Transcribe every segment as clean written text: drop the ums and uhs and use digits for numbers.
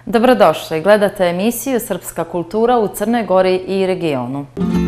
Dobrodošli, gledate emisiju Srpska kultura u Crnoj Gori i regionu.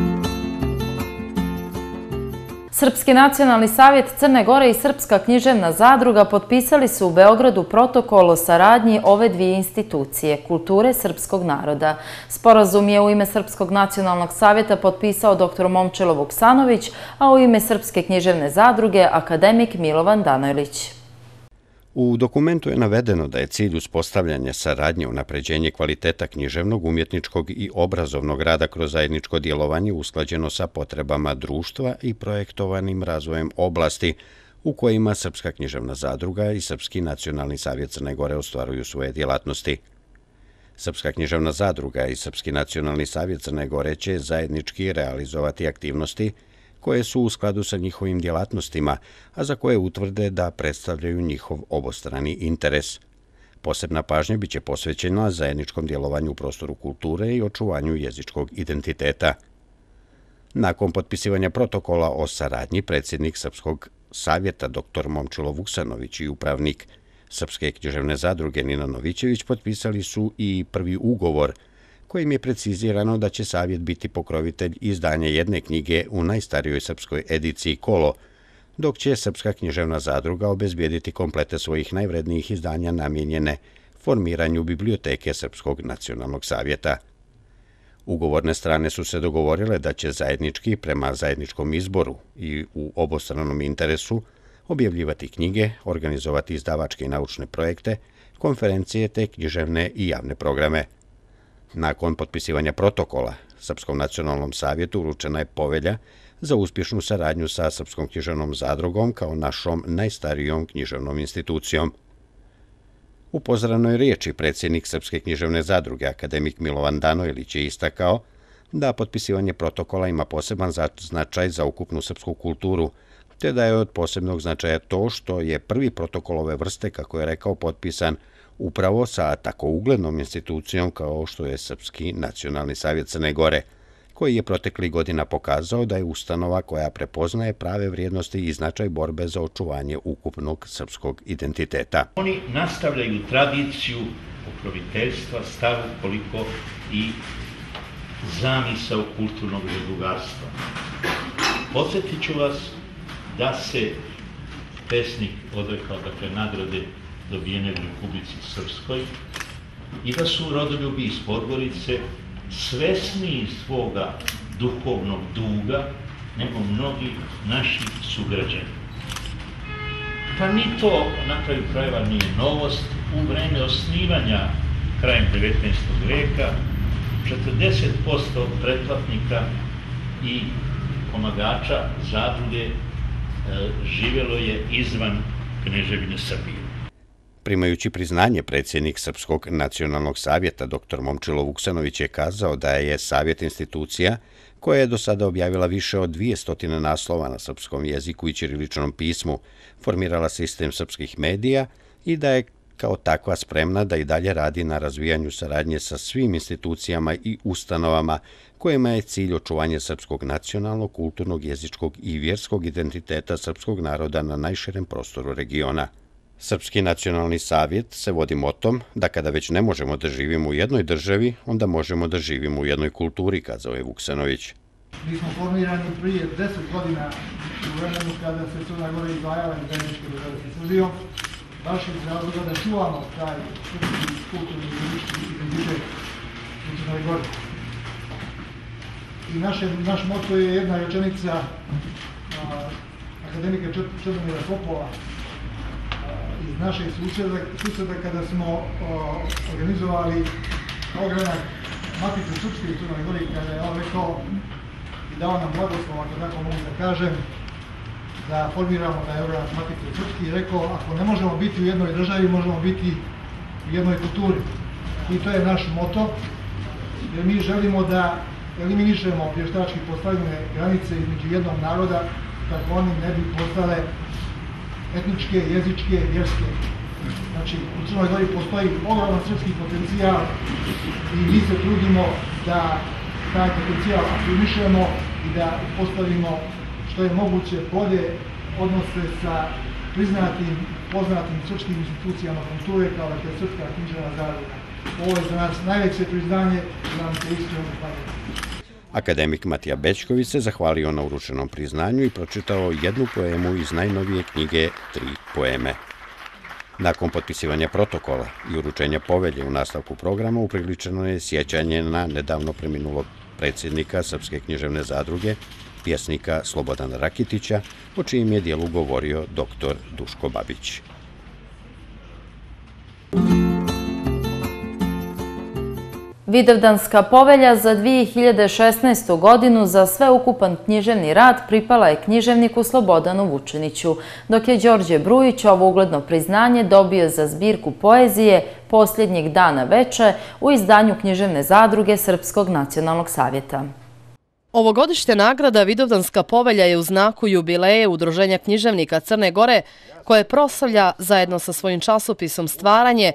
Srpski nacionalni savjet Crne Gore i Srpska književna zadruga potpisali su u Beogradu protokol o saradnji ove dvije institucije, kulture srpskog naroda. Sporazum je u ime Srpskog nacionalnog savjeta potpisao dr. Momčilo Vuksanović, a u ime Srpske književne zadruge akademik Milovan Danojlić. U dokumentu je navedeno da je cilj uspostavljanja saradnje, unapređenje kvaliteta književnog, umjetničkog i obrazovnog rada kroz zajedničko djelovanje usklađeno sa potrebama društva i projektovanim razvojem oblasti u kojima Srpska književna zadruga i Srpski nacionalni savjet Crne Gore ostvaruju svoje djelatnosti. Srpska književna zadruga i Srpski nacionalni savjet Crne Gore će zajednički realizovati aktivnosti koje su u skladu sa njihovim djelatnostima, a za koje utvrde da predstavljaju njihov obostrani interes. Posebna pažnja biće posvećena zajedničkom djelovanju u prostoru kulture i očuvanju jezičkog identiteta. Nakon potpisivanja protokola o saradnji, predsjednik Srpskog savjeta dr. Momčilo Vuksanović i upravnik Srpske književne zadruge Nina Novićević potpisali su i prvi ugovor kojim je precizirano da će savjet biti pokrovitelj izdanja jedne knjige u najstarijoj srpskoj ediciji Kolo, dok će Srpska književna zadruga obezbijediti komplete svojih najvrednijih izdanja namijenjene formiranju biblioteke Srpskog nacionalnog savjeta. Ugovorne strane su se dogovorile da će zajednički, prema zajedničkom izboru i u obostranom interesu, objavljivati knjige, organizovati izdavačke i naučne projekte, konferencije te književne i javne programe. Nakon potpisivanja protokola, Srpskom nacionalnom savjetu uručena je povelja za uspješnu saradnju sa Srpskom književnom zadrugom kao našom najstarijom književnom institucijom. U pozdravnoj riječi predsjednik Srpske književne zadruge, akademik Milovan Danojlić, je istakao da potpisivanje protokola ima poseban značaj za ukupnu srpsku kulturu, te da je od posebnog značaja to što je prvi protokol ove vrste, kako je rekao, potpisan upravo sa tako uglednom institucijom kao što je Srpski nacionalni savjet Crne Gore, koji je proteklih godina pokazao da je ustanova koja prepoznaje prave vrijednosti i značaj borbe za očuvanje ukupnog srpskog identiteta. Oni nastavljaju tradiciju pokroviteljstva, staru koliko i zamisao kulturnog zadrugarstva. Podsjetit ću vas da se pesnik odrekao nagrade dobijene u Republici Srpskoj i da su rodoljubi iz Podgorice svesniji svoga duhovnog duga nego mnogi naši sugrađani. Pa ni to na kraju krajeva nije novost. U vreme osnivanja krajem 19. veka 40% pretplatnika i pomagača zadruge živjelo je izvan Kneževine Srbije. Primajući priznanje, predsjednik Srpskog nacionalnog savjeta dr. Momčilo Vuksanović je kazao da je savjet institucija koja je do sada objavila više od 200 naslova na srpskom jeziku i ćiriličnom pismu, formirala sistem srpskih medija i da je kao takva spremna da i dalje radi na razvijanju saradnje sa svim institucijama i ustanovama kojima je cilj očuvanje srpskog nacionalnog, kulturnog, jezičkog i vjerskog identiteta srpskog naroda na najširem prostoru regiona. Srpski nacionalni savjet se vodi motom da kada već ne možemo da živimo u jednoj državi, onda možemo da živimo u jednoj kulturi, kazao je Vuksanović. Mi smo formirani prije 10 godina u vremenu kada se Crna Gora izdvajala iz zajedničke države sa Srbijom, baš iz razloga da čuvamo taj srpski kulturni identitet u Crnoj Gori. I naš moto je jedna rečenica akademika Čedomira Popova iz našeg susjeda kada smo organizovali ogranak Matice Srpske u Crnoj Gori, kada je on rekao i dao nam blagoslov, ako tako mogu da kažem, da formiramo taj ogranak Matice Srpske i rekao, ako ne možemo biti u jednoj državi, možemo biti u jednoj kulturi. I to je naš moto, jer mi želimo da eliminišemo vještački postavljene granice između jednog naroda, kako oni ne bi postale etničke, jezičke, vjerske. Znači, u Crnoj Gori postoji ogroman srpski potencijal i mi se trudimo da taj potencijal afirmišemo i da postavimo što je moguće bolje odnose sa priznatim, poznatim srpskim institucijama kulture kao što je Srpska književna zadruga. Ovo je za nas najveće priznanje da nam se iskreno zahvaljujemo. Akademik Matija Bećković se zahvalio na uručenom priznanju i pročitao jednu poemu iz najnovije knjige Tri poeme. Nakon potpisivanja protokola i uručenja povelje u nastavku programa upriličeno je sjećanje na nedavno preminulog predsjednika Srpske književne zadruge, pjesnika Slobodana Rakitića, o čijim je dijelu govorio dr. Duško Babić. Vidovdanska povelja za 2016. godinu za sveukupan književni rad pripala je književniku Slobodanu Vučiniću, dok je Đorđe Brujić ovo ugledno priznanje dobio za zbirku poezije Posljednjeg dana veče u izdanju Književne zadruge Srpskog nacionalnog savjeta. Ovogodišnja nagrada Vidovdanska povelja je u znaku jubileje Udruženja književnika Crne Gore, koje proslavlja zajedno sa svojim časopisom Stvaranje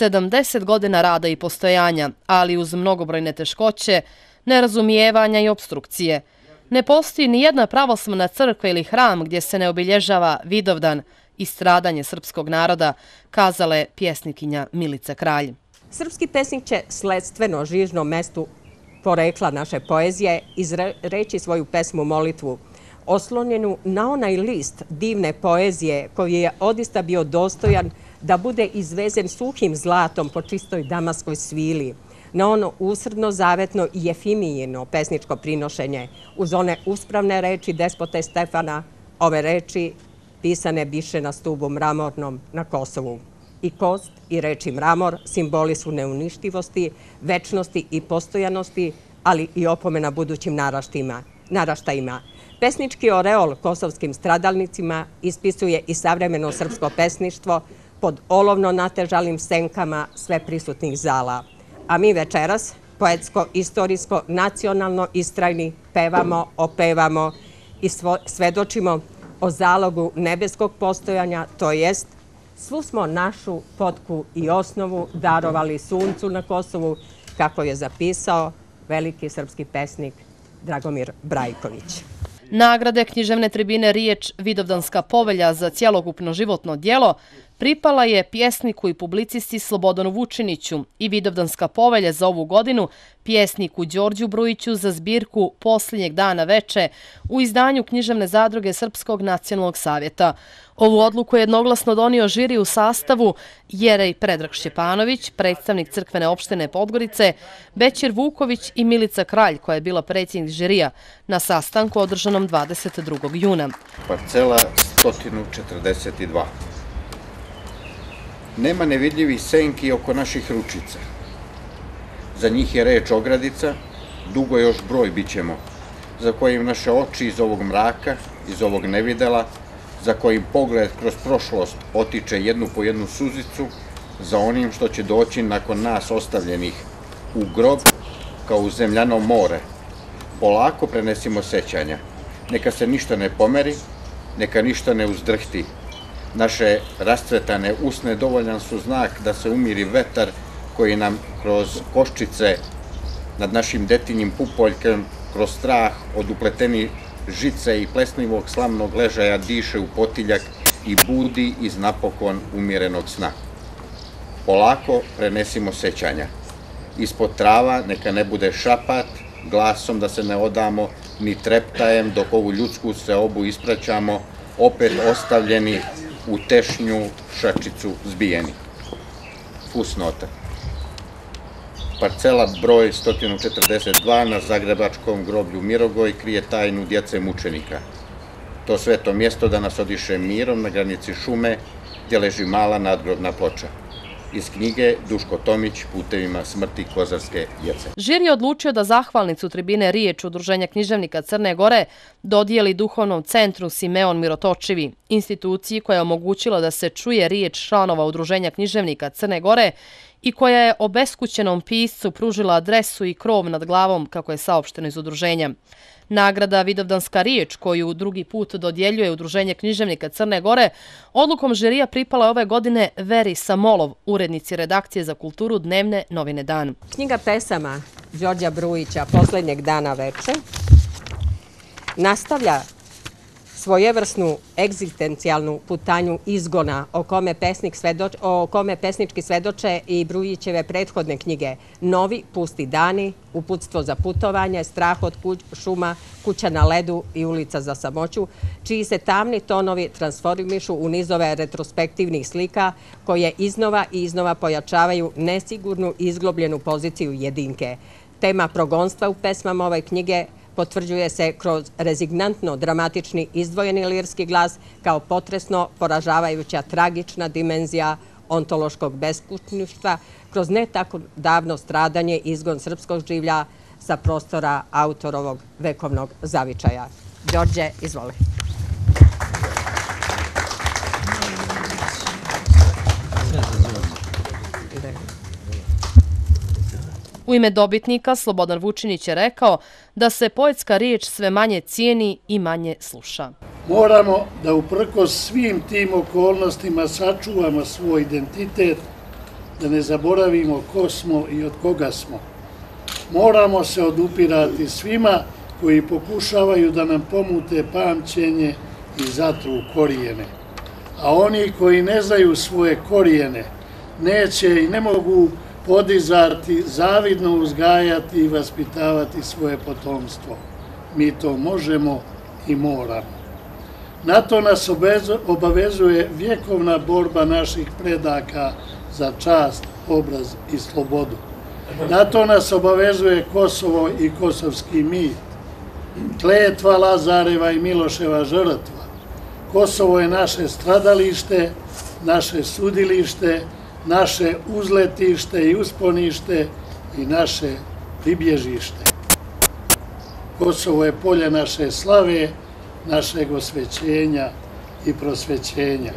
70 godina rada i postojanja, ali uz mnogobrojne teškoće, nerazumijevanja i obstrukcije. Ne postoji ni jedna pravoslavna crkva ili hram gdje se ne obilježava Vidovdan i stradanje srpskog naroda, kazala je pjesnikinja Milica Kralj. Srpski pesnik će sledstveno žižnom mestu porekla naše poezije izreći svoju pesmu molitvu, oslonjenu na onaj list divne poezije koji je odista bio dostojan da bude izvezen suhim zlatom po čistoj damaskoj svili, na ono usrdno, zavetno i Jefimijino pesničko prinošenje, uz one uspravne reči despote Stefana, ove reči pisane biše na stubu mramornom na Kosovu. I kost i reči mramor simboli su neuništivosti, večnosti i postojanosti, ali i opomena budućim naraštajima. Pesnički oreol kosovskim stradalnicima ispisuje i savremeno srpsko pesništvo pod olovno natežalim senkama sve prisutnih zala. A mi večeras, poetsko, istorijsko, nacionalno istrajni, pevamo, opevamo i svedočimo o zalogu nebeskog postojanja, to jest svu smo našu potku i osnovu darovali suncu na Kosovu, kako je zapisao veliki srpski pesnik Dragomir Brajković. Nagrade književne tribine Riječ Vidovdanska povelja za cjelokupno životno djelo pripala je pjesniku i publicisti Slobodanu Vučiniću i Vidovdanska povelja za ovu godinu pjesniku Đorđu Brujiću za zbirku Posljednjeg dana veče u izdanju Književne zadruge Srpskog nacionalnog savjeta. Ovu odluku je jednoglasno donio žiri u sastavu Jerej Predrag Šćepanović, predstavnik crkvene opštine Podgorice, Bećir Vuković i Milica Kralj, koja je bila predsjednik žirija na sastanku održanom 22. juna. Parcela 142. Nema nevidljivih senki oko naših ručica. Za njih je reč ogradica, dugo još broj bit ćemo, za kojim naše oči iz ovog mraka, iz ovog nevidela, za kojim pogled kroz prošlost otiče jednu po jednu suzicu, za onim što će doći nakon nas ostavljenih u grob kao u zemljano more. Polako prenesimo sećanja. Neka se ništa ne pomeri, neka ništa ne uzdrhti. Naše rascvetane usne dovoljan su znak da se umiri vetar koji nam kroz koščice nad našim detinjim pupoljkem, kroz strah od upleteni žice i plesnivog slamnog ležaja diše u potiljak i budi iz napokon umjerenog sna. Polako prenesimo sećanja. Ispod trava neka ne bude šapat, glasom da se ne odamo, ni treptajem dok ovu ljudsku seobu ispraćamo, opet ostavljeni u tešnju šačicu zbijeni. Fusnota. Parcela broj 142 na zagrebačkom groblju Mirogoj krije tajnu djece mučenika. To sveto mjesto danas odiše mirom na granici šume gdje leži mala nadgrobna ploča. Iz knjige Duško Tomić, Putevima smrti kozarske djece. Žiri je odlučio da zahvalnicu tribine Riječ Udruženja književnika Crne Gore dodijeli Duhovnom centru Simeon Mirotočivi, instituciji koja je omogućila da se čuje riječ članova Udruženja književnika Crne Gore i koja je obeskućenom piscu pružila adresu i krov nad glavom, kako je saopšteno iz udruženja. Nagrada Vidovdanska riječ, koju drugi put dodjeljuje Udruženje književnika Crne Gore, odlukom žirija pripala ove godine Veri Samolov, urednici redakcije za kulturu Dnevne novine Dan. Knjiga pesama Đorđa Brujića Posljednjeg dana veče nastavlja svojevrsnu egzistencijalnu putanju izgona o kome pesnički svedoče i Brujićeve prethodne knjige Novi, pusti dani, Uputstvo za putovanje, Strah od šuma, Kuća na ledu i Ulica za samoću, čiji se tamni tonovi transformišu u nizove retrospektivnih slika koje iznova i iznova pojačavaju nesigurnu i izglobljenu poziciju jedinke. Tema progonstva u pesmama ove knjige potvrđuje se kroz rezignantno dramatični izdvojeni lirski glas kao potresno poražavajuća tragična dimenzija ontološkog beskućništva, kroz ne tako davno stradanje i izgon srpskog življa sa prostora autorovog vekovnog zavičaja. Đorđe, izvoli. U ime dobitnika Slobodan Vučinić je rekao da se poetska riječ sve manje cijeni i manje sluša. Moramo da uprkos svim tim okolnostima sačuvamo svoj identitet, da ne zaboravimo ko smo i od koga smo. Moramo se odupirati svima koji pokušavaju da nam pomute pamćenje i zatru korijene. A oni koji ne znaju svoje korijene neće i ne mogu podizati, zavidno uzgajati i vaspitavati svoje potomstvo. Mi to možemo i moramo. Na to nas obavezuje vjekovna borba naših predaka za čast, obraz i slobodu. Na to nas obavezuje Kosovo i kosovski mit, kletva Lazareva i Miloševa žrtva. Kosovo je naše stradalište, naše sudilište, naše uzletište i usponište i naše pribježište. Kosovo je polje naše slave, našeg osvećenja i prosvećenja.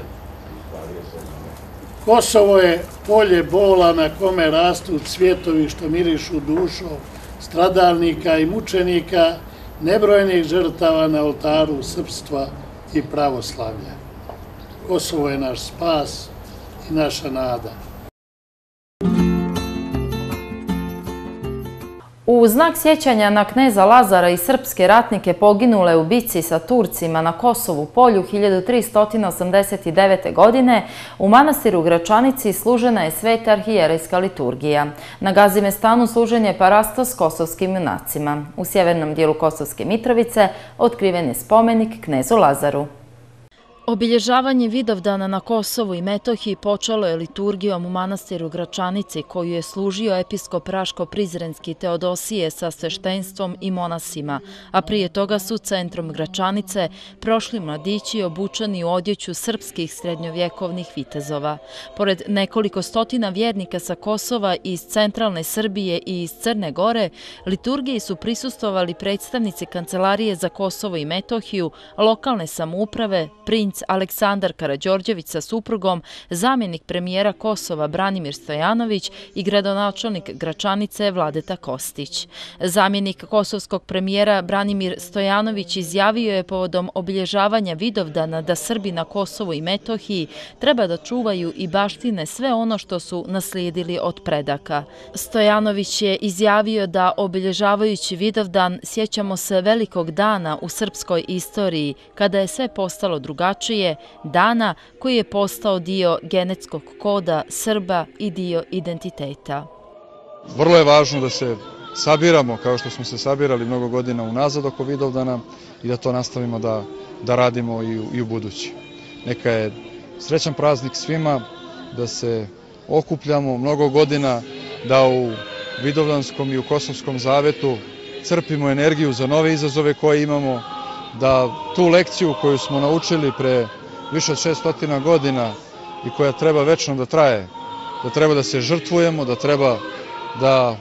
Kosovo je polje bola na kome rastu cvjetovi što mirišu dušom stradalnika i mučenika, nebrojenih žrtava na oltaru srpstva i pravoslavlja. Kosovo je naš spas i naša nada. U znak sjećanja na kneza Lazara i srpske ratnike poginule u bici sa Turcima na Kosovu polju 1389. godine u manastiru Gračanici služena je sveta arhijerejska liturgija. Na Gazimestanu služen je parastos kosovskim junacima. U sjevernom dijelu Kosovske Mitrovice otkriven je spomenik knezu Lazaru. Obilježavanje Vidovdana na Kosovu i Metohiji počelo je liturgijom u manastiru Gračanici, koju je služio episkop Raško-Prizrenski Teodosije sa sveštenstvom i monasima, a prije toga su centrom Gračanice prošli mladići obučeni u odjeću srpskih srednjovjekovnih vitezova. Pored nekoliko stotina vjernika sa Kosova iz centralne Srbije i iz Crne Gore, liturgiji su prisustvovali predstavnici Kancelarije za Kosovo i Metohiju, lokalne samouprave, princ Aleksandar Karađorđević sa suprugom, zamjenik premijera Kosova Branimir Stojanović i gradonačelnik Gračanice Vladeta Kostić. Zamjenik kosovskog premijera Branimir Stojanović izjavio je povodom obilježavanja Vidovdana da Srbi na Kosovu i Metohiji treba da čuvaju i baštine sve ono što su naslijedili od predaka. Stojanović je izjavio da obilježavajući Vidovdan sjećamo se velikog dana u srpskoj istoriji, kada je sve postalo drugačije, dana koji je postao dio genetskog koda Srba i dio identiteta. Vrlo je važno da se sabiramo kao što smo se sabirali mnogo godina unazad oko Vidovdana i da to nastavimo da radimo i u budući. Neka je srećan praznik svima, da se okupljamo mnogo godina, da u Vidovdanskom i u Kosovskom zavetu crpimo energiju za nove izazove koje imamo, da tu lekciju koju smo naučili pre više od 600 godina i koja treba večno da traje, da treba da se žrtvujemo, da treba da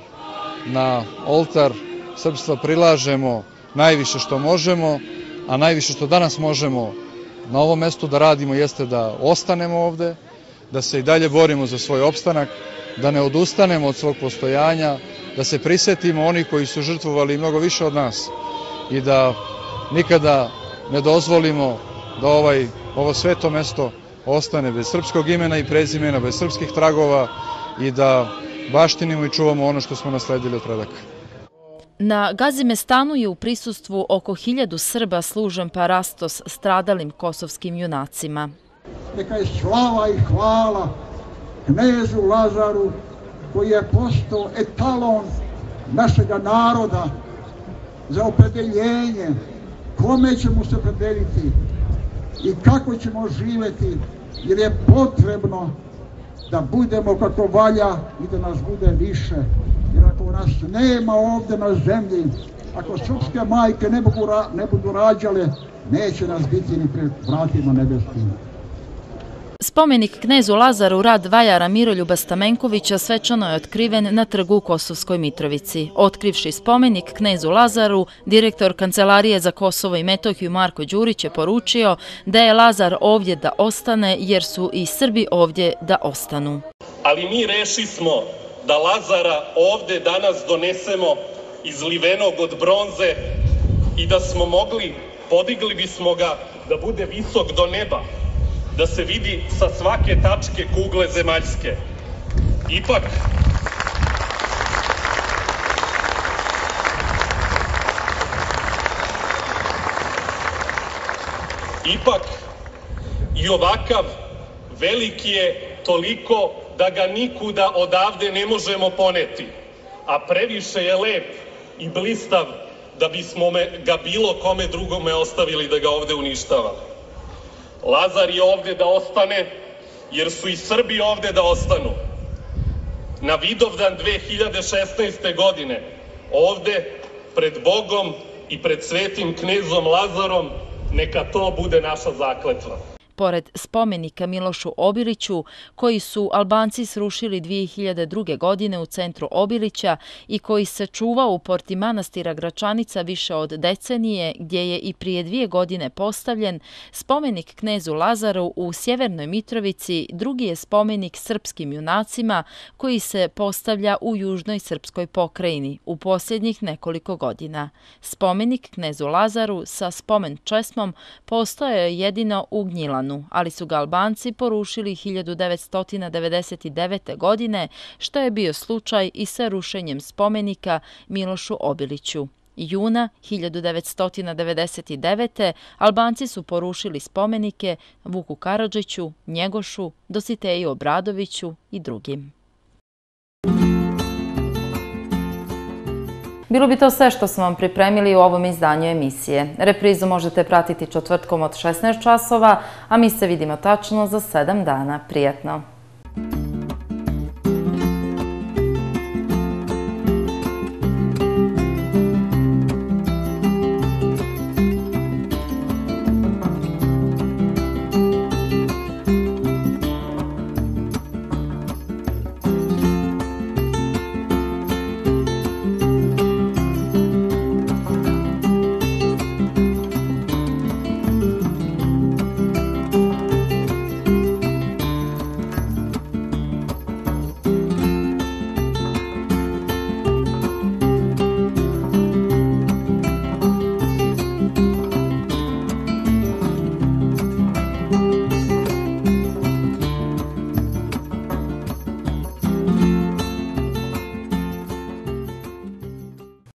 na oltar srpstva prilažemo najviše što možemo, a najviše što danas možemo na ovom mestu da radimo jeste da ostanemo ovde, da se i dalje borimo za svoj opstanak, da ne odustanemo od svog postojanja, da se prisetimo onih koji su žrtvovali mnogo više od nas i da nikada ne dozvolimo da ovo sveto mesto ostane bez srpskog imena i prezimena, bez srpskih tragova i da baštinimo i čuvamo ono što smo nasledili od predaka. Na Gazimestanu je u prisustvu oko 1000 Srba služen parastos stradalim kosovskim junacima. Neka je slava i hvala knezu Lazaru koji je postao etalon našega naroda za opredeljenje kome ćemo se opredeliti i kako ćemo živjeti, jer je potrebno da budemo kako valja i da nas bude više. Jer ako nas nema ovdje na zemlji, ako srpske majke ne budu rađale, neće nas biti ni pred vratima nebeskim. Spomenik knezu Lazaru, rad vajara Miroljuba Stamenkovića, svečano je otkriven na trgu u Kosovskoj Mitrovici. Otkrivši spomenik knezu Lazaru, direktor Kancelarije za Kosovo i Metohiju Marko Đurić je poručio da je Lazar ovdje da ostane jer su i Srbi ovdje da ostanu. Ali mi rešismo da Lazara ovdje danas donesemo izlivenog od bronze i da smo mogli, podigli bismo ga da bude visok do neba, da se vidi sa svake tačke kugle zemaljske. Ipak i ovakav veliki je toliko da ga nikuda odavde ne možemo poneti, a previše je lep i blistav da bismo ga bilo kome drugome ostavili da ga ovde uništava. Lazar je ovde da ostane, jer su i Srbi ovde da ostanu. Na Vidovdan 2016. godine, ovde, pred Bogom i pred svetim knezom Lazarom, neka to bude naša zakletva. Pored spomenika Milošu Obiliću, koji su Albanci srušili 2002. godine u centru Obilića i koji se čuva u porti manastira Gračanica više od decenije, gdje je i prije 2 godine postavljen, spomenik knezu Lazaru u Sjevernoj Mitrovici drugi je spomenik srpskim junacima koji se postavlja u južnoj srpskoj pokrajini u posljednjih nekoliko godina. Spomenik knezu Lazaru sa spomen česmom postojao je jedino u Gnjilanu, ali su ga Albanci porušili 1999. godine, što je bio slučaj i sa rušenjem spomenika Milošu Obiliću. Juna 1999. Albanci su porušili spomenike Vuku Karadžiću, Njegošu, Dositeju Obradoviću i drugim. Bilo bi to sve što smo vam pripremili u ovom izdanju emisije. Reprizu možete pratiti četvrtkom od 16 časova, a mi se vidimo tačno za 7 dana. Prijetno!